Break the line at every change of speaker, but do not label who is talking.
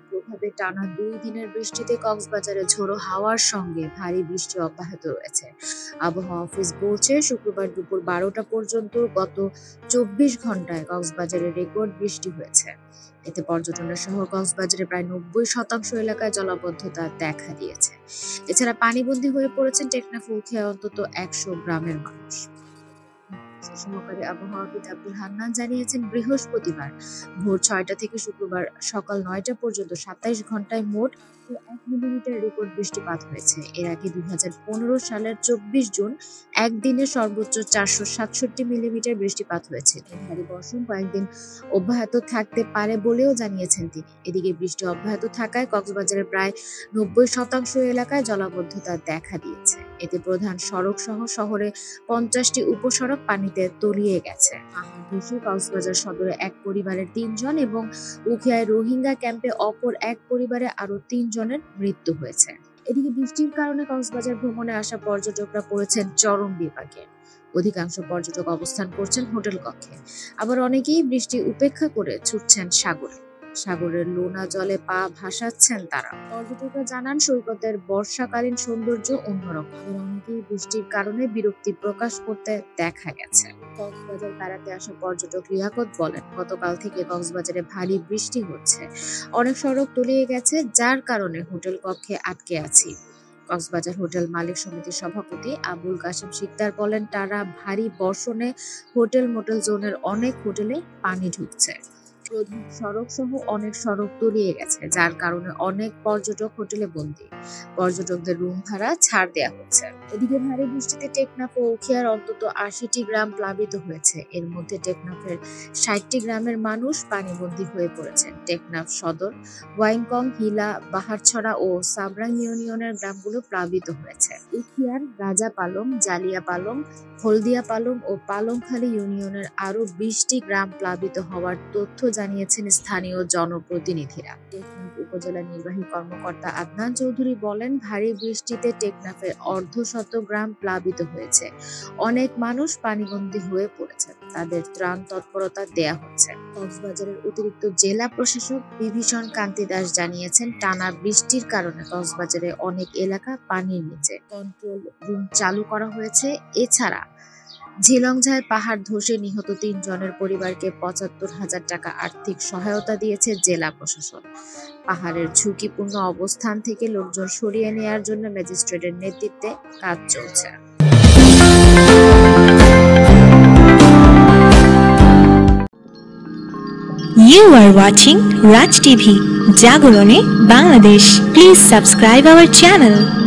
প্রভাবে টানা 2 দিনের বৃষ্টিতে কক্সবাজারে ঝোড়ো হাওয়ার সঙ্গে ভারী বৃষ্টি অব্যাহত রয়েছে। আবহাওয়া অফিস বলছে, শুক্রবার দুপুর 12টা পর্যন্ত গত 24 ঘন্টায় কক্সবাজারে রেকর্ড বৃষ্টি হয়েছে। এতে পর্যটনের সহ কক্সবাজারে প্রায় 90% এলাকায় জলাবদ্ধতা দেখা দিয়েছে। এছাড়া পানিবন্দী হয়ে পড়েছেন টেকনাফ উখিয়ায় অন্তত 100 গ্রামের মানুষ। সহকারী আবহাওয়াবিদ আব্দুল হান্নান জানিয়েছেন, বৃহস্পতিবার ভোর 6টা থেকে শুক্রবার সকাল 9টা পর্যন্ত 27 ঘন্টায় মোট 1 মিলিমিটার রেকর্ড বৃষ্টিপাত হয়েছে। এর আগে 2015 সালের 24 জুন একদিনে সর্বোচ্চ 467 মিলিমিটার বৃষ্টিপাত হয়েছে। ভারী বর্ষণ কয়েকদিন অব্যাহত থাকতে পারে বলেও জানিয়েছেন তিনি। এদিকে বৃষ্টি অব্যাহত থাকায় কক্সবাজারের প্রায় 90% এলাকায় জলাবদ্ধতা দেখা দিয়েছে। এতে প্রধান সড়ক সহ শহরে 50টি উপসড়ক পানিতে তলিয়ে গেছে। কক্সবাজার সদরে এক পরিবারের 3 জন এবং উখিয়ায় রোহিঙ্গা ক্যাম্পে অপর এক পরিবারে আরো 3 জনের মৃত্যু হয়েছে। এদিকে বৃষ্টির কারণে কক্সবাজার ভ্রমণে আসা পর্যটকরা পড়েছেন চরম বিপাকে। অধিকাংশ পর্যটক অবস্থান করছেন হোটেল কক্ষে, আবার অনেকেই বৃষ্টি উপেক্ষা করে ছুটছেন সাগরের লোনা জলে পা ভাসাচ্ছেন তারা। পর্যটকরা জানান, সৈকতের বর্ষাকালীন সৌন্দর্য অন্যরকম। অনেকেই বৃষ্টির কারণে বিরক্তি প্রকাশ করতে দেখা গেছে। কক্সবাজার বেড়াতে আসা পর্যটক লিয়াকত বলেন, গতকাল থেকে কক্সবাজারে ভারী বৃষ্টি হচ্ছে, অনেক সড়ক তলিয়ে গেছে, যার কারণে হোটেল কক্ষে আটকে আছি। কক্সবাজার হোটেল মালিক সমিতির সভাপতি আবুল কাশেম শিকদার বলেন, টানা ভারী বর্ষণে হোটেল মোটেল জোনের অনেক হোটেলে পানি ঢুকছে। প্রধান সড়ক সহ অনেক সড়ক তলিয়ে গেছে, যার কারণে অনেক পর্যটক হোটেলে বন্দী। পর্যটকদের রুম ভাড়া ছাড় দেওয়া হচ্ছে। এদিকে ভারী বৃষ্টিতে টেকনাফ ও উখিয়ার অন্তত 80টি গ্রাম প্লাবিত হয়েছে। এর মধ্যে টেকনাফের 60টি গ্রামের মানুষ পানিবন্দী হয়ে পড়েছেন। টেকনাফ সদর, ওয়াইনকং, হিলা, বাহারছড়া ও সাবরাং ইউনিয়নের গ্রামগুলো প্লাবিত হয়েছে। উখিয়ার রাজা পালং, জালিয়া পালং, হলদিয়া পালং ও পালংখালী ইউনিয়নের আরো 20টি গ্রাম প্লাবিত হওয়ার তথ্য জানিয়েছেন স্থানীয় জনপ্রতিনিধিরা। টেকনাফ উপজেলা নির্বাহী কর্মকর্তা আদনান চৌধুরী বলেন, ভারী বৃষ্টিতে টেকনাফের অর্ধশত গ্রাম প্লাবিত হয়েছে। অনেক মানুষ পানিবন্দী হয়ে পড়েছেন, তাদের ত্রাণ তৎপরতা দেয়া হচ্ছে। কক্সবাজারের অতিরিক্ত জেলা প্রশাসক বিভীষণ কান্তি দাস জানিয়েছেন, টানা বৃষ্টির কারণে কক্সবাজারে অনেক এলাকা পানির নিচে। কন্ট্রোল রুম চালু করা হয়েছে। এছাড়া ঝিলংঝায় পাহাড় ধসে নিহত 3 জনের পরিবারকে 75,000 টাকা আর্থিক সহায়তা দিয়েছে জেলা প্রশাসন। পাহাড়ের ঝুঁকিপূর্ণ অবস্থান থেকে লোকজন সরিয়ে নেয়ার জন্য ম্যাজিস্ট্রেটের নেতৃত্বে কাজ চলছে।
You are watching Raj TV, Jagorone, Bangladesh. Please subscribe our channel.